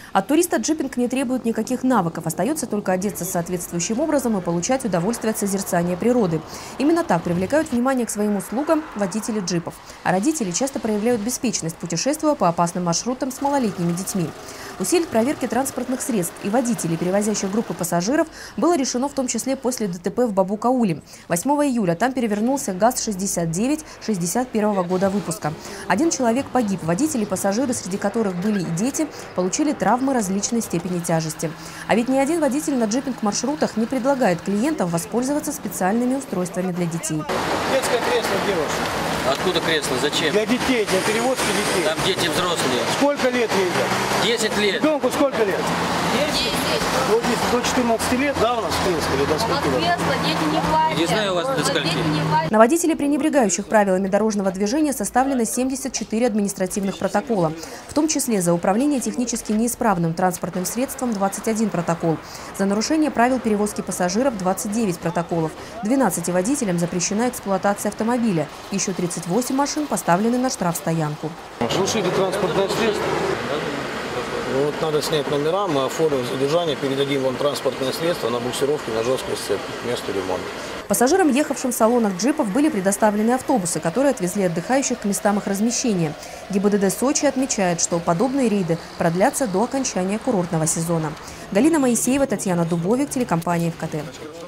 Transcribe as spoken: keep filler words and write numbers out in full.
От туриста джипинг не требует никаких навыков. Остается только одеться соответствующим образом и получать удовольствие от созерцания природы. Именно так привлекают внимание к своим услугам водители джипов. А родители часто проявляют беспечность, путешествуя по опасным маршрутам с малолетними детьми. Усилить проверки транспортных средств и водителей, перевозящих группы пассажиров, было решено в том числе после ДТП в Бабу-Кауле. восьмого июля там перевернулся ГАЗ шестьдесят девять шестьдесят первого года выпуска. Один человек погиб. Водители и пассажиры, среди которых были и дети, получили травмы различной степени тяжести. А ведь ни один водитель на джипинг-маршрутах не предлагает клиентам воспользоваться специальными устройствами для детей. Детское кресло девушка. Откуда кресло? Зачем? Для детей, для перевозки детей. Там дети взрослые. Сколько лет ей? Десять лет. Ребенку сколько лет? Десять. Вот здесь до четырнадцати лет, да, у нас в принципе, или до У нас скольки лет? кресло, дети не платят. Не знаю, у вас до скольки. Дети не платят. На водителей, пренебрегающих правилами дорожного движения, составлено семьдесят четыре административных протокола. В том числе за управление технически неисправным транспортным средством двадцать один протокол. За нарушение правил перевозки пассажиров двадцать девять протоколов. двенадцати водителям запрещена эксплуатация автомобиля. Еще тридцать восемь машин поставлены на штрафстоянку. Глушите транспортное средство. Вот надо снять номера, мы оформим задержание, передадим вам транспортное средство на буксировке на жесткой сцепке к месту ремонта. Пассажирам, ехавшим в салонах джипов, были предоставлены автобусы, которые отвезли отдыхающих к местам их размещения. ГИБДД Сочи отмечает, что подобные рейды продлятся до окончания курортного сезона. Галина Моисеева, Татьяна Дубовик, телекомпания ФКТ.